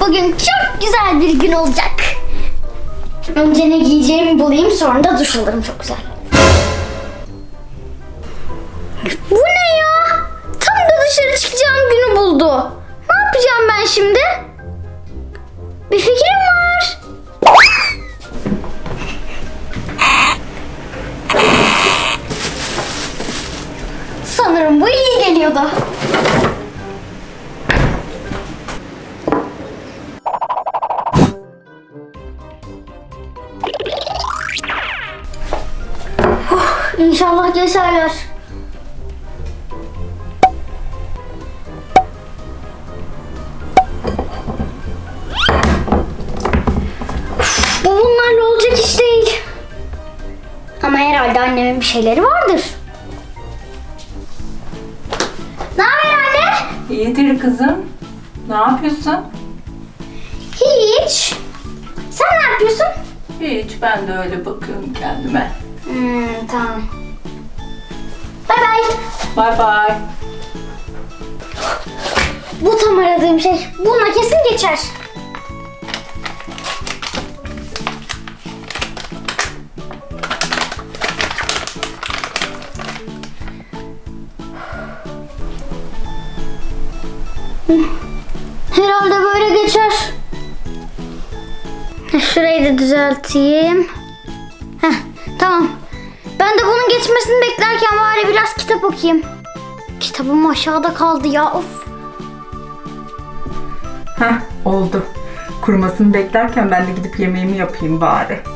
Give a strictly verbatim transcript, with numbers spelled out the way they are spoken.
Bugün çok güzel bir gün olacak. Önce ne giyeceğimi bulayım, sonra da duş alırım çok güzel. Bu ne ya? Tam da dışarı çıkacağım günü buldu. Ne yapacağım ben şimdi? Bir fikrim var. Sanırım bu iyi geliyordu. Oh, İnşallah geçerler. Bu bunlarla olacak iş değil. Ama herhalde annemin bir şeyleri vardır. Ne haber anne? İyidir kızım. Ne yapıyorsun? Hiç. Sen ne yapıyorsun? Hiç, ben de öyle bakıyorum kendime. Hmm, tamam. Bay bay. Bay bay. Bu tam aradığım şey. Bununla kesin geçer. Herhalde böyle geçer. Şurayı da düzelteyim. Heh, tamam. Ben de bunun geçmesini beklerken bari biraz kitap okuyayım. Kitabım aşağıda kaldı ya, of. Heh, oldu. Kurumasını beklerken ben de gidip yemeğimi yapayım bari.